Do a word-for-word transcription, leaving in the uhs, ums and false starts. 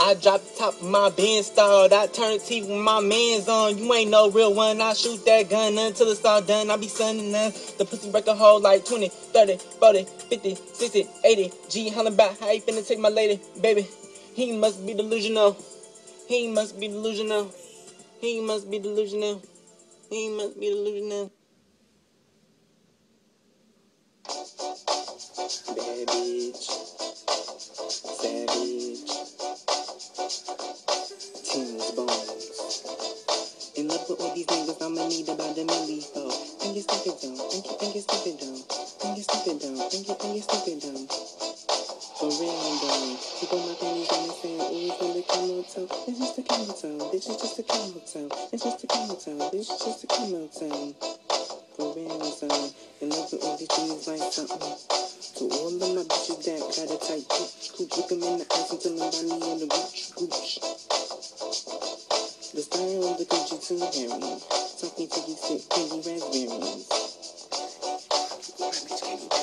I drop the top of my Benz stalled. I turn the T V with my mans on. You ain't no real one. I shoot that gun until it's all done. I be sunning up. The pussy break a hole like twenty, thirty, forty, fifty, sixty, eighty. G hollering back. How you finna take my lady? Baby, he must be delusional. He must be delusional. He must be delusional. He must be delusional. Bad bitch. Savage. Tins bones. In love with all these niggas, I'ma need about a milli for. Think you stupid down. Think you think you stupid down. Think you stupid down. Think you think you stupid down. For real down. People my panties on the sand. Always when they come out town. It's just a camel town. This is just a camel town. It's just a camel town. This is just a camel town. For real down. In love with all these things like something. To all of my bitches that got a tight cooch, cooch, look them in the eyes until I'm body in the gooch, gooch. The style of the Gucci too hairy. Talking to you sick, candy raspberries. My bitch candy